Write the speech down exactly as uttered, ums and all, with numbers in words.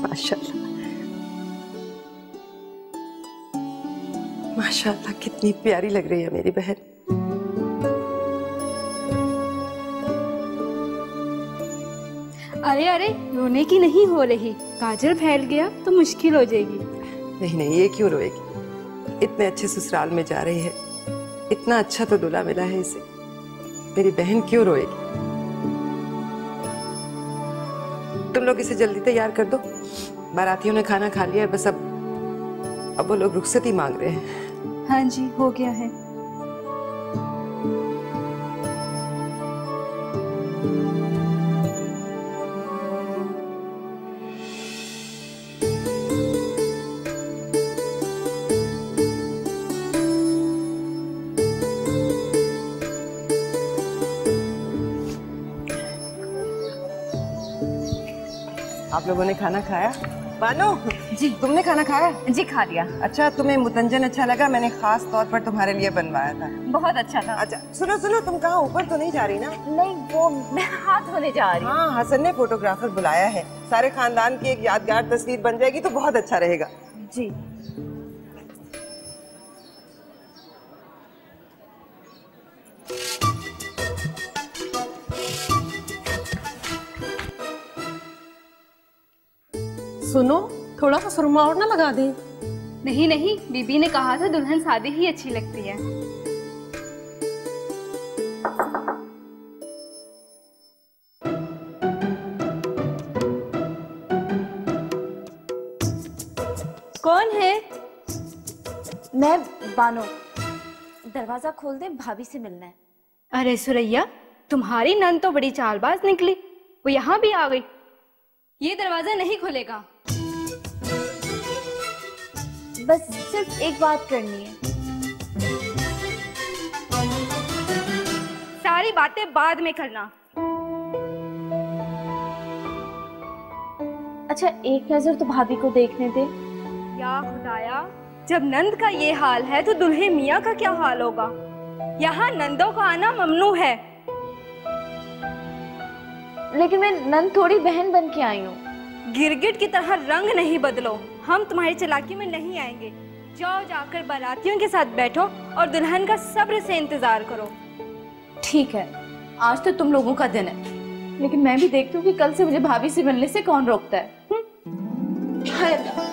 माशाल्लाह माशाल्लाह, कितनी प्यारी लग रही है मेरी बहन। अरे अरे, रोने की नहीं हो रही, काजल फैल गया तो मुश्किल हो जाएगी। नहीं नहीं, ये क्यों रोएगी? इतने अच्छे ससुराल में जा रही है, इतना अच्छा तो दूल्हा मिला है इसे, मेरी बहन क्यों रोएगी? तुम लोग इसे जल्दी तैयार कर दो, बारातियों ने खाना खा लिया है, बस अब अब वो लोग रुखसती मांग रहे हैं। हाँ जी, हो गया है। आप लोगों ने खाना खाया? बानो जी, तुमने खाना खाया? जी खा लिया। अच्छा, तुम्हें मुतंजन अच्छा लगा? मैंने खास तौर पर तुम्हारे लिए बनवाया था। बहुत अच्छा था। अच्छा सुनो सुनो, तुम कहाँ, ऊपर तो नहीं जा रही ना? नहीं, वो मैं हाथ धोने जा रही हूँ। हाँ, हसन ने फोटोग्राफर बुलाया है, सारे खानदान की एक यादगार तस्वीर बन जाएगी तो बहुत अच्छा रहेगा। जी। सुनो, थोड़ा सा सुरमा और ना लगा दे। नहीं नहीं, बीबी ने कहा था दुल्हन सादी ही अच्छी लगती है। कौन है? मैं बानो। दरवाजा खोल दे, भाभी से मिलना है। अरे सुरैया, तुम्हारी नंद तो बड़ी चालबाज निकली, वो यहाँ भी आ गई। ये दरवाजा नहीं खुलेगा। बस सिर्फ एक बात करनी है। सारी बातें बाद में करना। अच्छा, एक नजर तो भाभी को देखने दे। या खुदाया, जब नंद का ये हाल है तो दुल्हे मियाँ का क्या हाल होगा? यहाँ नंदों का आना ममनू है। लेकिन मैं नंद थोड़ी बहन बन के आई हूँ। गिरगिट की तरह रंग नहीं बदलो, हम तुम्हारी चालाकी में नहीं आएंगे। जाओ, जाकर बारातियों के साथ बैठो और दुल्हन का सब्र से इंतजार करो। ठीक है, आज तो तुम लोगों का दिन है, लेकिन मैं भी देखती हूँ कि कल से मुझे भाभी से मिलने से कौन रोकता है। हाय